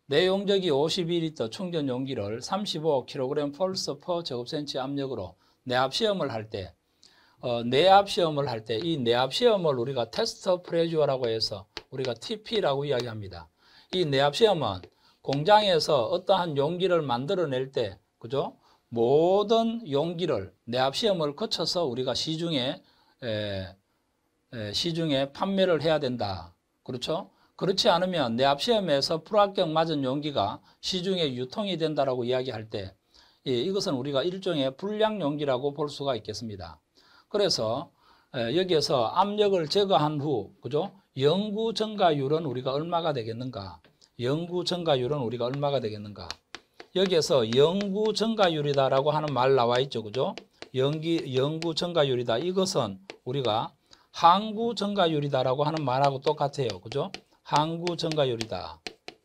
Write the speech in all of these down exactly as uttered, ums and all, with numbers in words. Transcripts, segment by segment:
내용적이 오십이 리터 충전 용기를 삼십오 킬로그램 펄스 퍼 제곱센치 압력으로 내압 시험을 할 때, 어, 내압 시험을 할 때 이 내압 시험을 우리가 테스트 프레주어라고 해서 우리가 티피라고 이야기합니다. 이 내압 시험은 공장에서 어떠한 용기를 만들어낼 때, 그죠? 모든 용기를 내압 시험을 거쳐서 우리가 시중에 에, 에, 시중에 판매를 해야 된다. 그렇죠? 그렇지 않으면 내압 시험에서 불합격 맞은 용기가 시중에 유통이 된다라고 이야기할 때, 예, 이것은 우리가 일종의 불량 용기라고 볼 수가 있겠습니다. 그래서 에, 여기에서 압력을 제거한 후, 그죠? 영구 증가율은 우리가 얼마가 되겠는가? 영구 증가율은 우리가 얼마가 되겠는가? 여기에서 영구 증가율이다라고 하는 말 나와 있죠, 그죠? 영기 영구 증가율이다. 이것은 우리가 항구 증가율이다라고 하는 말하고 똑같아요, 그죠? 항구 증가율이다.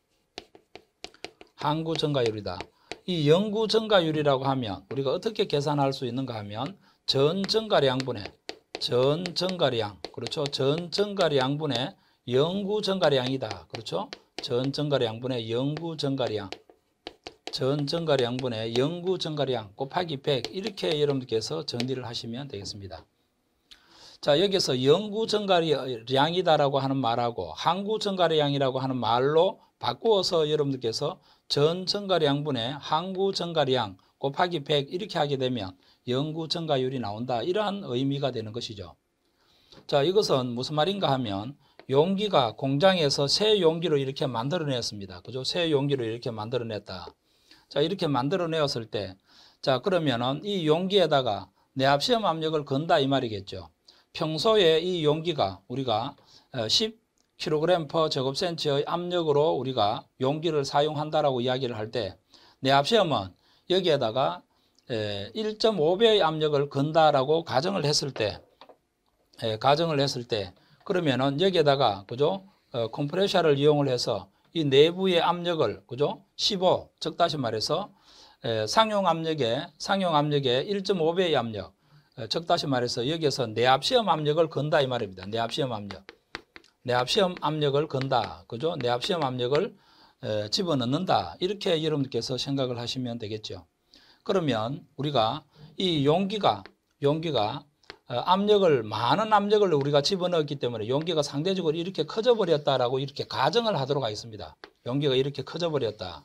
항구 증가율이다. 이 영구 증가율이라고 하면 우리가 어떻게 계산할 수 있는가 하면 전 증가량분의 전 증가량, 그렇죠? 전 증가량분의 영구 증가량이다. 그렇죠? 전 증가량분의 영구 증가량. 전 증가량분의 영구 증가량 곱하기 백, 이렇게 여러분들께서 정리를 하시면 되겠습니다. 자, 여기서 영구 증가량이다라고 하는 말하고 항구 증가량이라고 하는 말로 바꾸어서 여러분들께서 전 증가량분의 항구 증가량 곱하기 백, 이렇게 하게 되면 영구 증가율이 나온다. 이러한 의미가 되는 것이죠. 자, 이것은 무슨 말인가 하면 용기가 공장에서 새 용기로 이렇게 만들어냈습니다. 그죠? 새 용기로 이렇게 만들어냈다. 자, 이렇게 만들어내었을 때, 자, 그러면은 이 용기에다가 내압 시험 압력을 건다 이 말이겠죠. 평소에 이 용기가 우리가 십 킬로그램 퍼 제곱센치의 압력으로 우리가 용기를 사용한다라고 이야기를 할 때, 내압 시험은 여기에다가 일 점 오 배의 압력을 건다라고 가정을 했을 때, 가정을 했을 때, 그러면은 여기에다가, 그죠? 어, 컴프레셔를 이용을 해서 이 내부의 압력을, 그죠? 십오, 즉 다시 말해서 에, 상용 압력에 상용 압력의 일 점 오 배의 압력, 에, 즉 다시 말해서 여기에서 내압 시험 압력을 건다 이 말입니다. 내압 시험 압력, 내압 시험 압력을 건다, 그죠? 내압 시험 압력을 에, 집어넣는다. 이렇게 여러분께서 생각을 하시면 되겠죠. 그러면 우리가 이 용기가 용기가 압력을 많은 압력을 우리가 집어넣었기 때문에 용기가 상대적으로 이렇게 커져 버렸다라고 이렇게 가정을 하도록 하겠습니다. 용기가 이렇게 커져 버렸다.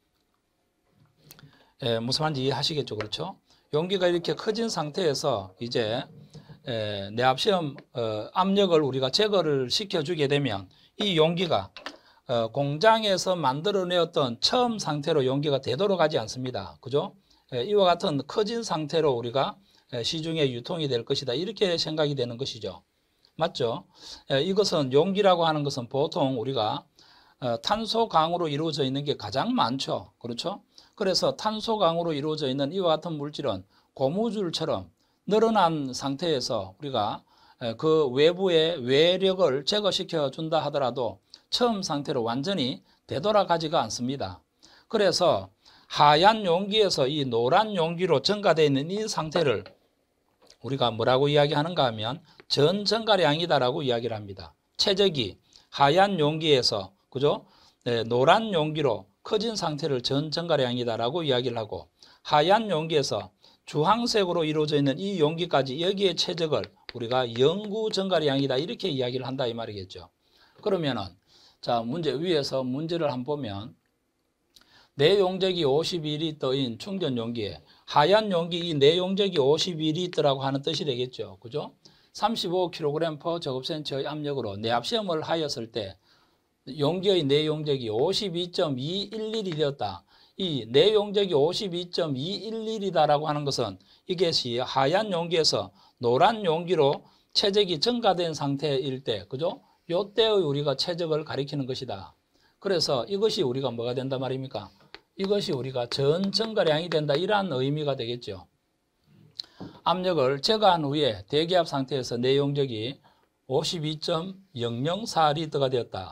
예, 무슨 말인지 이해하시겠죠, 그렇죠? 용기가 이렇게 커진 상태에서 이제 에, 내압 시험 어, 압력을 우리가 제거를 시켜주게 되면 이 용기가 어, 공장에서 만들어내었던 처음 상태로 용기가 되도록 하지 않습니다. 그죠? 에, 이와 같은 커진 상태로 우리가 시중에 유통이 될 것이다. 이렇게 생각이 되는 것이죠. 맞죠? 이것은 용기라고 하는 것은 보통 우리가 탄소 강으로 이루어져 있는 게 가장 많죠. 그렇죠? 그래서 탄소 강으로 이루어져 있는 이와 같은 물질은 고무줄처럼 늘어난 상태에서 우리가 그 외부의 외력을 제거시켜 준다 하더라도 처음 상태로 완전히 되돌아가지가 않습니다. 그래서 하얀 용기에서 이 노란 용기로 증가되어 있는 이 상태를 우리가 뭐라고 이야기하는가 하면 전 증가량이다라고 이야기를 합니다. 최적이 하얀 용기에서, 그죠? 네, 노란 용기로 커진 상태를 전 증가량이다라고 이야기를 하고, 하얀 용기에서 주황색으로 이루어져 있는 이 용기까지 여기에 최적을 우리가 영구 증가량이다 이렇게 이야기를 한다 이 말이겠죠. 그러면은 자, 문제 위에서 문제를 한번 보면 내용적이 오십이 리터인 충전 용기에 하얀 용기 이 내용적이 오십이 리터라고 하는 뜻이 되겠죠. 그죠? 삼십오 킬로그램 퍼 제곱센치의 압력으로 내압 시험을 하였을 때 용기의 내용적이 오십이 점 이일일이 되었다. 이 내용적이 오십이 점 이일일이다라고 하는 것은 이것이 하얀 용기에서 노란 용기로 최적이 증가된 상태일 때, 그죠? 요때의 우리가 최적을 가리키는 것이다. 그래서 이것이 우리가 뭐가 된다 말입니까? 이것이 우리가 전 증가량이 된다 이러한 의미가 되겠죠. 압력을 제거한 후에 대기압 상태에서 내용적이 오십이 점 영영사 리터가 되었다.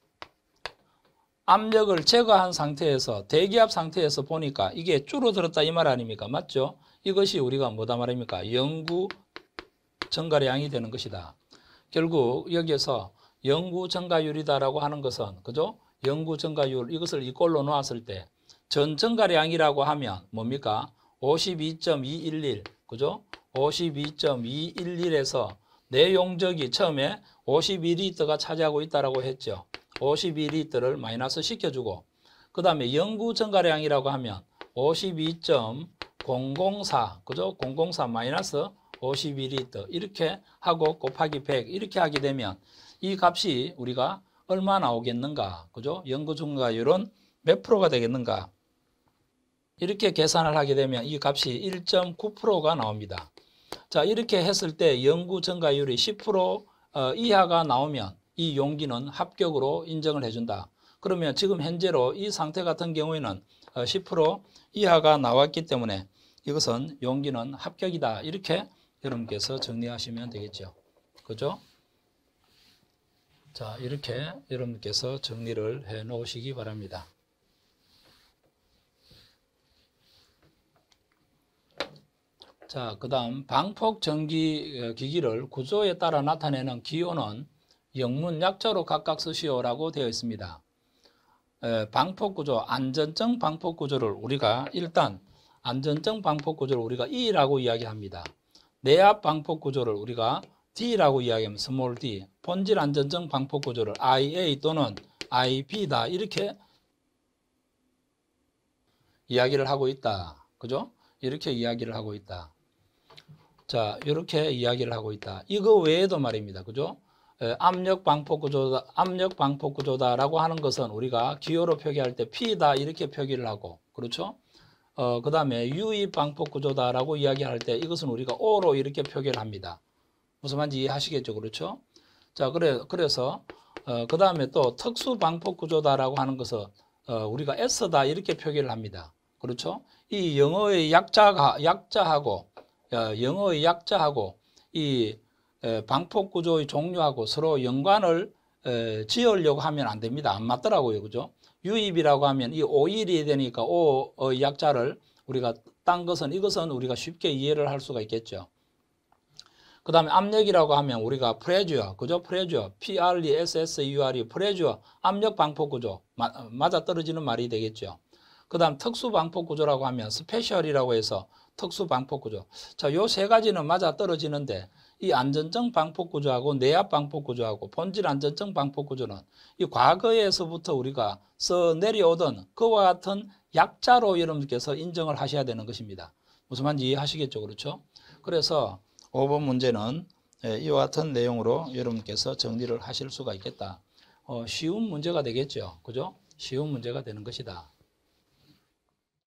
압력을 제거한 상태에서 대기압 상태에서 보니까 이게 줄어들었다 이 말 아닙니까? 맞죠? 이것이 우리가 뭐다 말입니까? 영구 증가량이 되는 것이다. 결국 여기에서 영구 증가율이다라고 하는 것은, 그죠? 영구 증가율 이것을 이꼴로 놓았을 때 전 증가량이라고 하면 뭡니까? 오십이 점 이일일 그죠? 오십이 점 이일일에서 내 용적이 처음에 오십이 리터가 차지하고 있다라고 했죠. 오십이 리터를 마이너스 시켜주고 그 다음에 영구 증가량이라고 하면 오십이 점 공공사 그죠? 공공사 마이너스 오십이 리터 이렇게 하고 곱하기 백 이렇게 하게 되면 이 값이 우리가 얼마 나오겠는가? 그죠? 영구 증가율은 몇 프로가 되겠는가? 이렇게 계산을 하게 되면 이 값이 일 점 구 퍼센트가 나옵니다. 자, 이렇게 했을 때 영구 증가율이 십 퍼센트 이하가 나오면 이 용기는 합격으로 인정을 해준다. 그러면 지금 현재로 이 상태 같은 경우에는 십 퍼센트 이하가 나왔기 때문에 이것은 용기는 합격이다. 이렇게 여러분께서 정리하시면 되겠죠. 그죠? 자, 이렇게 여러분께서 정리를 해 놓으시기 바랍니다. 자, 그 다음 방폭 전기 기기를 구조에 따라 나타내는 기호는 영문 약자로 각각 쓰시오라고 되어 있습니다. 에, 방폭 구조, 안전정 방폭 구조를 우리가 일단 안전정 방폭 구조를 우리가 E라고 이야기합니다. 내압 방폭 구조를 우리가 D라고 이야기하면 스몰 d, 본질 안전정 방폭 구조를 아이에이 또는 아이비다 이렇게 이야기를 하고 있다. 그죠? 이렇게 이야기를 하고 있다. 자, 이렇게 이야기를 하고 있다. 이거 외에도 말입니다. 그죠? 에, 압력 방폭 구조다, 압력 방폭 구조다라고 하는 것은 우리가 기호로 표기할 때 P다 이렇게 표기를 하고, 그렇죠? 어, 그 다음에 유입 방폭 구조다라고 이야기할 때 이것은 우리가 O로 이렇게 표기를 합니다. 무슨 말인지 이해하시겠죠? 그렇죠? 자, 그래, 그래서, 어, 그 다음에 또 특수 방폭 구조다라고 하는 것은 어, 우리가 S다 이렇게 표기를 합니다. 그렇죠? 이 영어의 약자가, 약자하고 영어의 약자하고 이 방폭 구조의 종류하고 서로 연관을 지으려고 하면 안 됩니다. 안 맞더라고요. 그죠? 유입이라고 하면 이 오일이 되니까 O의 약자를 우리가 딴 것은 이것은 우리가 쉽게 이해를 할 수가 있겠죠. 그 다음에 압력이라고 하면 우리가 프레주어, 그죠? 프레주어, P-R-E-S-S-U-R-E, 프레주어, 압력 방폭 구조, 맞아 떨어지는 말이 되겠죠. 그 다음 특수 방폭 구조라고 하면 스페셜이라고 해서 특수 방폭 구조. 자, 요 세 가지는 맞아 떨어지는데 이 안전정 방폭 구조하고 내압 방폭 구조하고 본질 안전정 방폭 구조는 이 과거에서부터 우리가 써 내려오던 그와 같은 약자로 여러분께서 인정을 하셔야 되는 것입니다. 무슨 말인지 이해하시겠죠? 그렇죠? 그래서 오 번 문제는 이와 같은 내용으로 여러분께서 정리를 하실 수가 있겠다. 어, 쉬운 문제가 되겠죠. 그죠? 쉬운 문제가 되는 것이다.